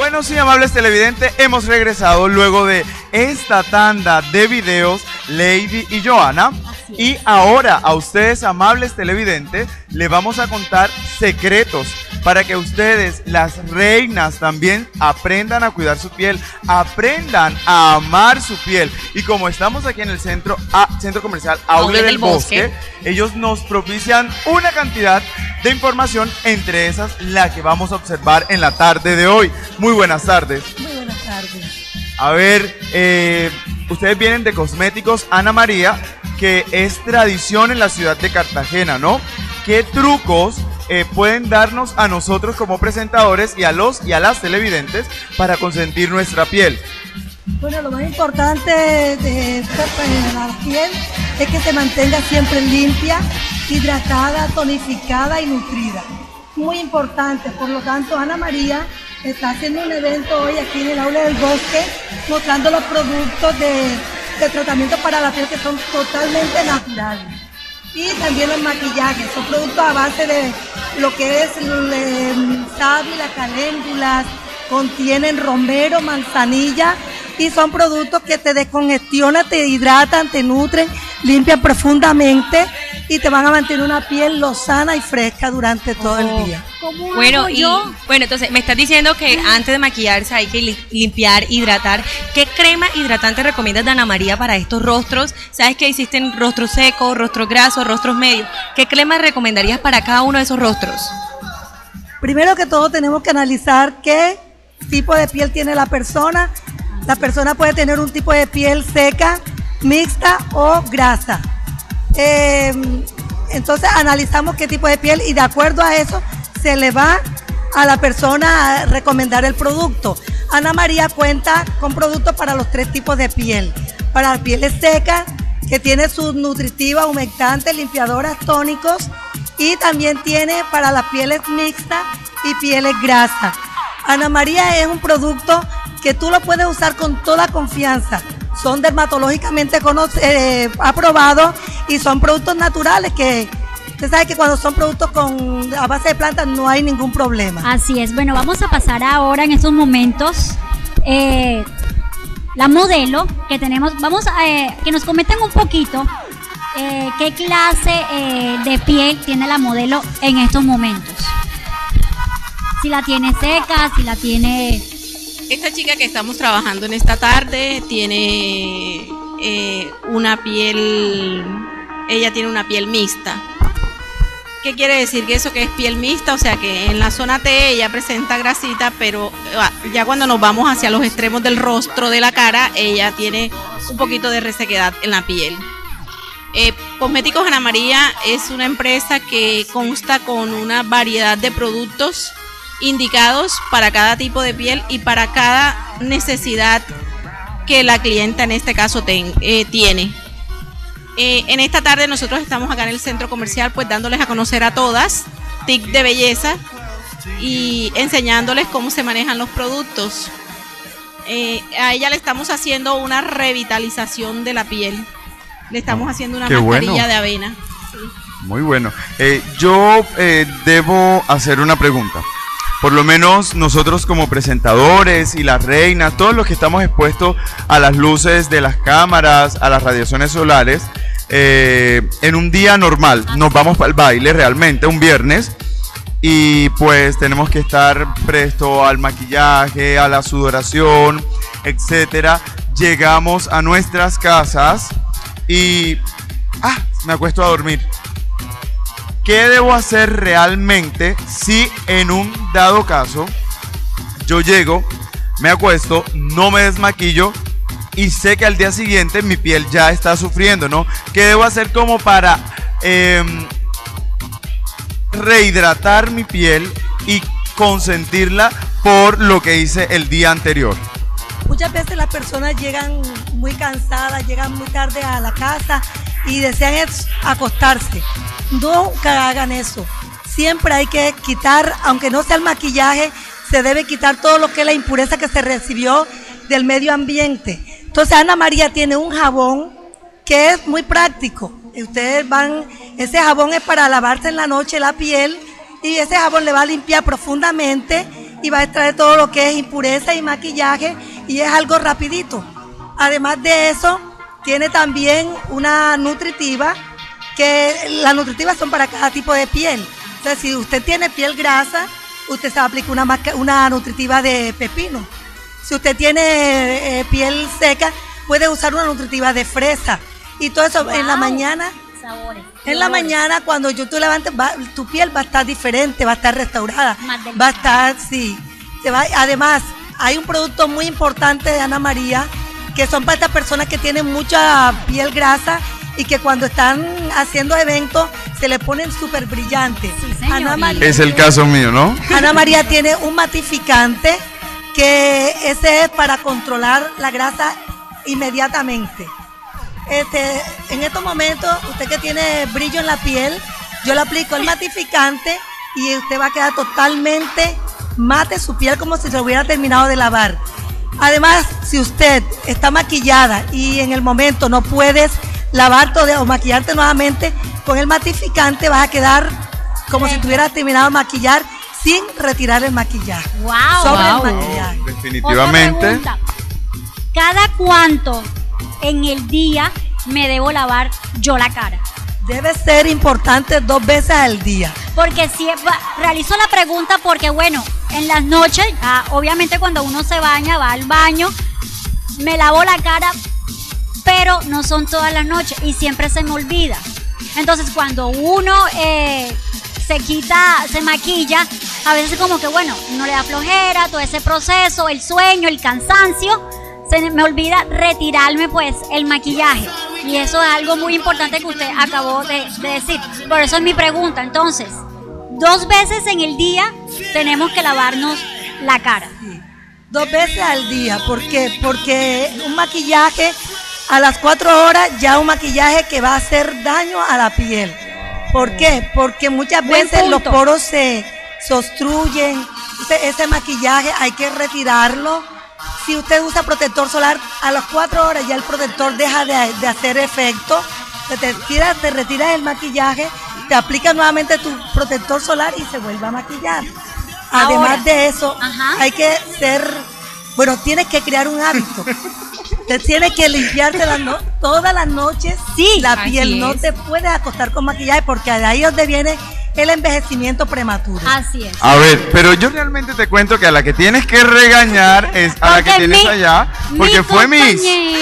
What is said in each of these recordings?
Bueno, sí, amables televidentes, hemos regresado luego de esta tanda de videos, Lady y Joana. Y ahora a ustedes, amables televidentes, les vamos a contar secretos para que ustedes, las reinas, también aprendan a cuidar su piel, aprendan a amar su piel. Y como estamos aquí en el centro comercial Outlet del Bosque, ellos nos propician una cantidad de información, entre esas la que vamos a observar en la tarde de hoy. Muy buenas tardes. Muy buenas tardes. A ver, ustedes vienen de Cosméticos Ana María, que es tradición en la ciudad de Cartagena, ¿no? ¿Qué trucos pueden darnos a nosotros como presentadores y a las televidentes para consentir nuestra piel? Bueno, lo más importante de la piel es que se mantenga siempre limpia, hidratada, tonificada y nutrida. Muy importante, por lo tanto, Ana María está haciendo un evento hoy aquí en el Aula del Bosque, mostrando los productos de tratamiento para la piel que son totalmente naturales. Y también los maquillajes, son productos a base de lo que es el sábila, caléndulas, contienen romero, manzanilla, y son productos que te descongestionan, te hidratan, te nutren, limpian profundamente y te van a mantener una piel lozana y fresca durante todo el día. Bueno, entonces me estás diciendo que antes de maquillarse hay que limpiar, hidratar. ¿Qué crema hidratante recomiendas de Ana María para estos rostros? Sabes que existen rostros secos, rostros grasos, rostros medios. ¿Qué crema recomendarías para cada uno de esos rostros? Primero que todo tenemos que analizar qué tipo de piel tiene la persona. La persona puede tener un tipo de piel seca, mixta o grasa. Entonces analizamos qué tipo de piel y de acuerdo a eso se le va a la persona a recomendar el producto. Ana María cuenta con productos para los 3 tipos de piel. Para las pieles secas, que tiene sus nutritivas, humectantes, limpiadoras, tónicos, y también tiene para las pieles mixtas y pieles grasas. Ana María es un producto que tú lo puedes usar con toda confianza. Son dermatológicamente aprobados y son productos naturales que usted sabe que cuando son productos a base de plantas no hay ningún problema. Así es. Bueno, vamos a pasar ahora en estos momentos la modelo que tenemos. Vamos a que nos comenten un poquito qué clase de piel tiene la modelo en estos momentos. Si la tiene seca, si la tiene... Esta chica que estamos trabajando en esta tarde tiene una piel, ella tiene una piel mixta. ¿Qué quiere decir que eso que es piel mixta? O sea que en la zona T ella presenta grasita, pero ya cuando nos vamos hacia los extremos del rostro, de la cara, ella tiene un poquito de resequedad en la piel. Cosméticos Ana María es una empresa que consta con una variedad de productos indicados para cada tipo de piel y para cada necesidad que la clienta en este caso tiene. En esta tarde nosotros estamos acá en el centro comercial pues dándoles a conocer a todas tips de belleza y enseñándoles cómo se manejan los productos. A ella le estamos haciendo una revitalización de la piel, le estamos haciendo una mascarilla de avena. Sí. Muy bueno. Yo debo hacer una pregunta. Por lo menos nosotros como presentadores y las reinas, todos los que estamos expuestos a las luces de las cámaras, a las radiaciones solares, en un día normal nos vamos para el baile realmente, un viernes, y pues tenemos que estar presto al maquillaje, a la sudoración, etcétera. Llegamos a nuestras casas y me acuesto a dormir. ¿Qué debo hacer realmente si en un dado caso yo llego, me acuesto, no me desmaquillo y sé que al día siguiente mi piel ya está sufriendo, ¿no? ¿Qué debo hacer como para rehidratar mi piel y consentirla por lo que hice el día anterior? Muchas veces las personas llegan muy cansadas, llegan muy tarde a la casa y desean acostarse. Nunca hagan eso. Siempre hay que quitar, aunque no sea el maquillaje, se debe quitar todo lo que es la impureza que se recibió del medio ambiente. Entonces Ana María tiene un jabón que es muy práctico. Ese jabón es para lavarse en la noche la piel y ese jabón le va a limpiar profundamente y va a extraer todo lo que es impureza y maquillaje y es algo rapidito. Además de eso, tiene también una nutritiva, que las nutritivas son para cada tipo de piel. Entonces, si usted tiene piel grasa, usted se aplica una nutritiva de pepino. Si usted tiene piel seca, puede usar una nutritiva de fresa. Y todo eso en la mañana. Sabores. En la mañana, cuando tú levantes, tu piel va a estar diferente, va a estar restaurada. Va a estar, sí. Además, hay un producto muy importante de Ana María, que son para estas personas que tienen mucha piel grasa y que cuando están haciendo eventos se le ponen súper brillantes. Sí, Ana María, Es el caso mío, ¿no? Ana María tiene un matificante que ese es para controlar la grasa inmediatamente. En estos momentos, usted que tiene brillo en la piel, yo le aplico el matificante y usted va a quedar totalmente mate su piel como si se hubiera terminado de lavar. Además, si usted está maquillada y en el momento no puedes lavarte o maquillarte nuevamente, con el matificante vas a quedar como si tuvieras terminado de maquillar sin retirar el maquillaje. Wow. Sobre el maquillaje. Definitivamente. Otra pregunta. ¿Cada cuánto en el día me debo lavar yo la cara? Debe ser importante 2 veces al día. Porque si realizo la pregunta porque bueno, en las noches, obviamente cuando uno se baña, va al baño, me lavo la cara, pero no son todas las noches y siempre se me olvida. Entonces cuando uno se maquilla, a veces como que bueno, uno le da flojera, todo ese proceso, el sueño, el cansancio, se me olvida retirarme pues el maquillaje. Y eso es algo muy importante que usted acabó de decir. Por eso es mi pregunta. Entonces, 2 veces en el día tenemos que lavarnos la cara. 2 veces al día. ¿Por qué? Porque un maquillaje a las 4 horas ya un maquillaje que va a hacer daño a la piel. ¿Por qué? Porque muchas veces los poros se obstruyen. Ese maquillaje hay que retirarlo. Si usted usa protector solar, a las 4 horas ya el protector deja de hacer efecto, te retiras el maquillaje, te aplicas nuevamente tu protector solar y se vuelve a maquillar. Además de eso, hay que tienes que crear un hábito. Te tienes que limpiarte todas las noches la piel. No te puedes acostar con maquillaje porque de ahí es donde viene el envejecimiento prematuro. Así es. A ver, pero yo realmente te cuento que a la que tienes que regañar es a la que tienes allá, porque fue Miss.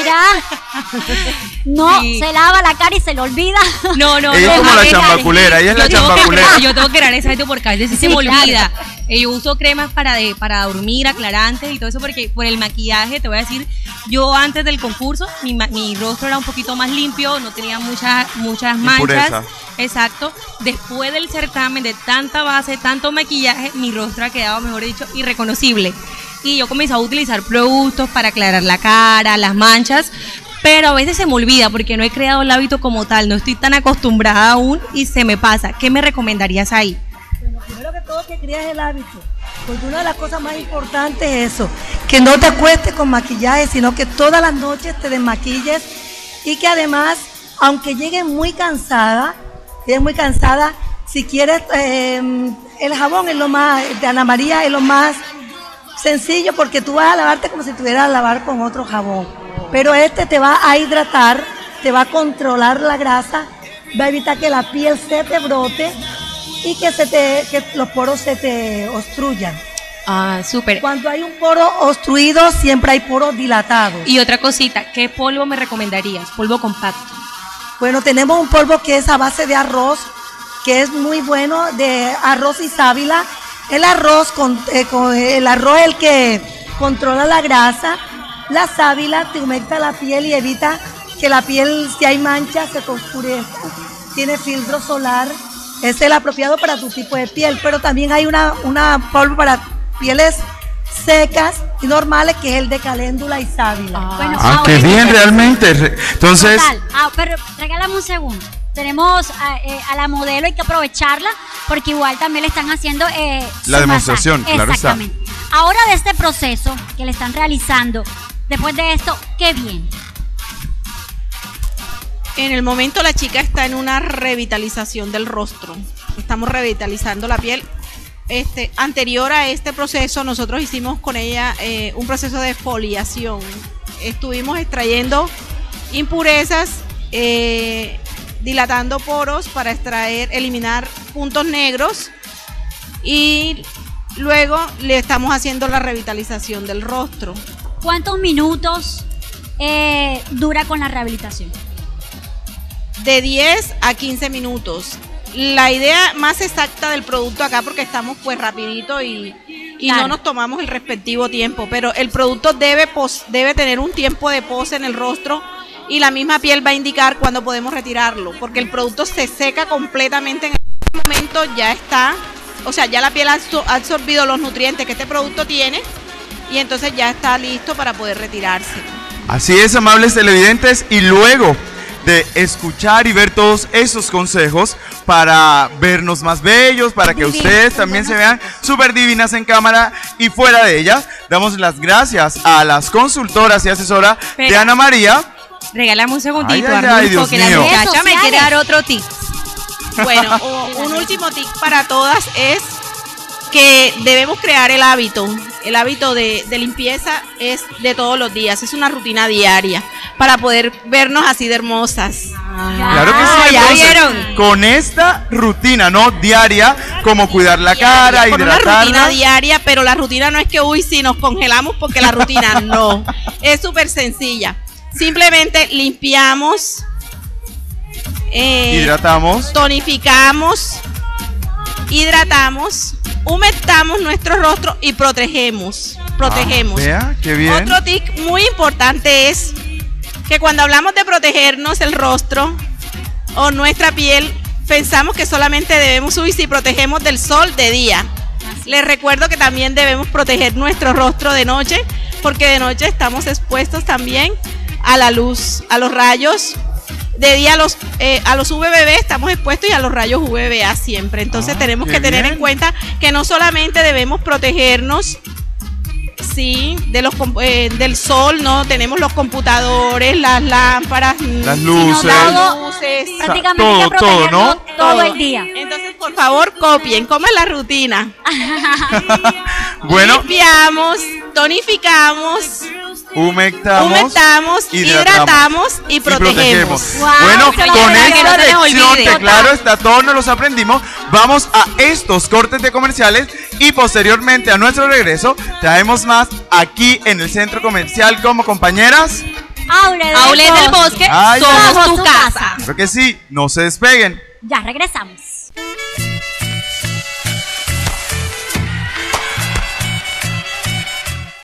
No, se lava la cara y se le olvida. No. Ella es como la chambaculera, ella es la chambaculera. Yo tengo que crear ese hábito porque a veces se me olvida. Yo uso cremas para dormir, aclarantes y todo eso, porque por el maquillaje, te voy a decir, yo antes del concurso, mi rostro era un poquito más limpio, no tenía muchas manchas. Impureza. Exacto. Después del certamen, de tanta base, tanto maquillaje, mi rostro ha quedado, mejor dicho, irreconocible. Y yo comencé a utilizar productos para aclarar la cara, las manchas, pero a veces se me olvida porque no he creado el hábito como tal, no estoy tan acostumbrada aún y se me pasa. ¿Qué me recomendarías ahí? Bueno, primero que todo que creas el hábito, porque una de las cosas más importantes es eso, que no te acuestes con maquillaje, sino que todas las noches te desmaquilles y que además, aunque llegues muy cansada, si quieres, el jabón es lo más, de Ana María es lo más sencillo porque tú vas a lavarte como si tuvieras a lavar con otro jabón, pero te va a hidratar, te va a controlar la grasa, va a evitar que la piel se te brote y que los poros se te obstruyan. Ah, súper. Cuando hay un poro obstruido, siempre hay poros dilatados. Y otra cosita, ¿qué polvo me recomendarías? Polvo compacto. Bueno, tenemos un polvo que es a base de arroz, que es muy bueno, de arroz y sábila. El arroz el arroz es el que controla la grasa. La sábila te humecta la piel y evita que la piel, si hay manchas, se te oscurezca. Tiene filtro solar. Es el apropiado para tu tipo de piel, pero también hay una polvo para pieles secas y normales, que es el de caléndula y sábila. Bueno, qué bien realmente. Entonces, pero regálame un segundo. Tenemos a la modelo, hay que aprovecharla porque igual también le están haciendo la demostración, masaje. claro está. Exactamente. Ahora de este proceso que le están realizando, después de esto, ¿qué viene? En el momento la chica está en una revitalización del rostro. Estamos revitalizando la piel. anterior a este proceso, nosotros hicimos con ella un proceso de foliación. Estuvimos extrayendo impurezas, dilatando poros para eliminar puntos negros, y luego le estamos haciendo la revitalización del rostro. ¿Cuántos minutos dura con la rehabilitación? De 10 a 15 minutos. La idea más exacta del producto acá, porque estamos pues rapidito y Claro. no nos tomamos el respectivo tiempo, pero el producto debe tener un tiempo de pose en el rostro, y la misma piel va a indicar cuándo podemos retirarlo, porque el producto se seca completamente en el momento, ya está, o sea, ya la piel ha absorbido los nutrientes que este producto tiene, y entonces ya está listo para poder retirarse. Así es, amables televidentes, y luego de escuchar y ver todos esos consejos para vernos más bellos, para que ustedes también se vean súper divinas en cámara y fuera de ella, damos las gracias a las consultoras y asesoras de Ana María. Regálame un segundito, Ay, ay, ay, Arnulfo, Dios que la mío. muchacha me quiere dar otro tip. Bueno, un último tip para todas es que debemos crear el hábito. El hábito de limpieza es de todos los días, es una rutina diaria para poder vernos así de hermosas. Claro que sí, ya entonces, vieron. con esta rutina, ¿no? Diaria, como cuidar la cara, Con una rutina hidratarla. diaria, pero la rutina no es que, uy, si nos congelamos, porque la rutina no. Es súper sencilla. Simplemente limpiamos, Hidratamos. tonificamos, hidratamos, humectamos nuestro rostro y protegemos. Vea, qué bien. Otro tip muy importante es que cuando hablamos de protegernos el rostro o nuestra piel, pensamos que solamente debemos subir si protegemos del sol de día. Les recuerdo que también debemos proteger nuestro rostro de noche, porque de noche estamos expuestos también a la luz, a los rayos. De día a los UVB estamos expuestos, y a los rayos UVA siempre. Entonces tenemos qué que tener bien. en cuenta que no solamente debemos protegernos del sol, no, tenemos los computadores, las lámparas, Las Sino luces. todo- luces. Prácticamente todo, hay que protegerlo todo, ¿no? todo el día. Entonces, por favor, copien cómo es la rutina. Bueno, Limpiamos, tonificamos, humectamos, hidratamos y protegemos. Wow, Bueno, se lo con olvide, esta que no se les lección, olvide. que claro está, todos nos los aprendimos, vamos a estos cortes de comerciales y posteriormente a nuestro regreso traemos más aquí en el centro comercial como compañeras. Outlet del Bosque, Ay, somos somos tu tu casa. casa. Creo que sí, no se despeguen. Ya regresamos.